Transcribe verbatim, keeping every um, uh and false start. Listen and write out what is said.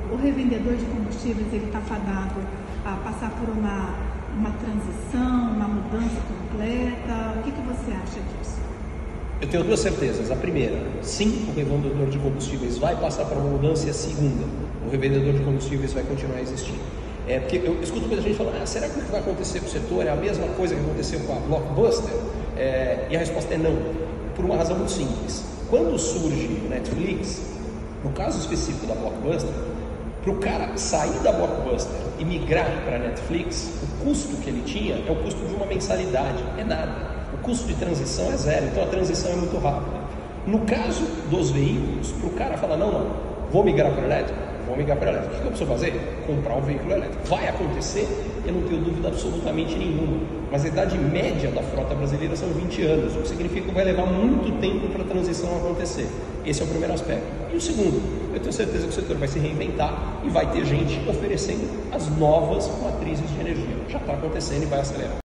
o revendedor de combustíveis ele está fadado a passar por uma, uma transição, uma mudança completa? O que, que você acha disso? Eu tenho duas certezas. A primeira, sim, o revendedor de combustíveis vai passar por uma mudança, e a segunda, o revendedor de combustíveis vai continuar existindo. É, porque eu escuto muita gente falando, ah, será que o que vai acontecer com o setor é a mesma coisa que aconteceu com a Blockbuster? É, e a resposta é não, por uma razão muito simples. Quando surge o Netflix, no caso específico da Blockbuster, para o cara sair da Blockbuster e migrar para a Netflix, o custo que ele tinha é o custo de uma mensalidade, é nada. O custo de transição é zero, então a transição é muito rápida. No caso dos veículos, para o cara falar, não, não, vou migrar para o elétrico, vou migrar para o elétrico, o que eu preciso fazer? Comprar um veículo elétrico. Vai acontecer? Eu não tenho dúvida absolutamente nenhuma. Mas a idade média da frota brasileira são vinte anos, o que significa que vai levar muito tempo para a transição acontecer. Esse é o primeiro aspecto. E o segundo, eu tenho certeza que o setor vai se reinventar e vai ter gente oferecendo as novas matrizes de energia. Já está acontecendo e vai acelerar.